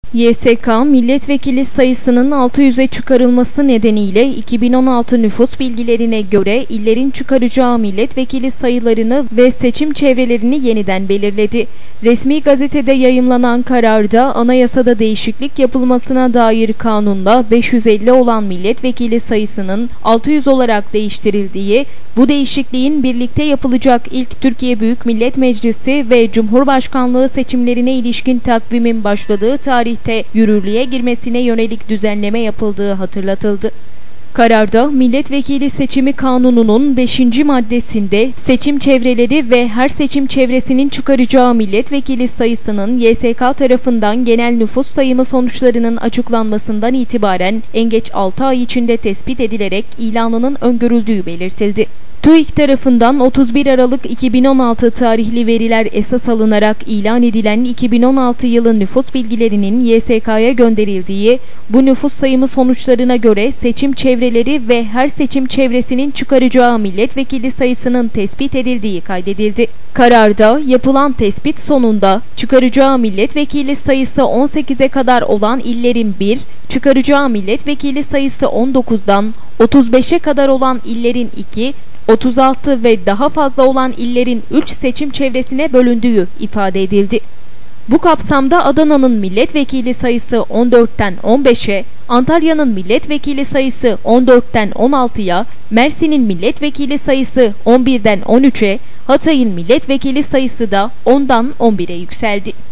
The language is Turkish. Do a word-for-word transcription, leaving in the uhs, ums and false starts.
Y S K milletvekili sayısının altı yüze çıkarılması nedeniyle iki bin on altı nüfus bilgilerine göre illerin çıkaracağı milletvekili sayılarını ve seçim çevrelerini yeniden belirledi. Resmi gazetede yayımlanan kararda anayasada değişiklik yapılmasına dair kanunla beş yüz elli olan milletvekili sayısının altı yüz olarak değiştirildiği, bu değişikliğin birlikte yapılacak ilk Türkiye Büyük Millet Meclisi ve Cumhurbaşkanlığı seçimlerine ilişkin takvimin başladığı tarihte yürürlüğe girmesine yönelik düzenleme yapıldığı hatırlatıldı. Kararda milletvekili seçimi kanununun beşinci maddesinde seçim çevreleri ve her seçim çevresinin çıkaracağı milletvekili sayısının Y S K tarafından genel nüfus sayımı sonuçlarının açıklanmasından itibaren en geç altı ay içinde tespit edilerek ilanının öngörüldüğü belirtildi. TÜİK tarafından otuz bir Aralık iki bin on altı tarihli veriler esas alınarak ilan edilen iki bin on altı yılı nüfus bilgilerinin Y S K'ya gönderildiği, bu nüfus sayımı sonuçlarına göre seçim çevreleri ve her seçim çevresinin çıkaracağı milletvekili sayısının tespit edildiği kaydedildi. Kararda yapılan tespit sonunda çıkaracağı milletvekili sayısı on sekize kadar olan illerin bir, çıkaracağı milletvekili sayısı on dokuzdan otuz beşe kadar olan illerin iki, otuz altı ve daha fazla olan illerin üç seçim çevresine bölündüğü ifade edildi. Bu kapsamda Adana'nın milletvekili sayısı on dörtten on beşe, Antalya'nın milletvekili sayısı on dörtten on altıya, Mersin'in milletvekili sayısı on birden on üçe, Hatay'ın milletvekili sayısı da ondan on bire yükseldi.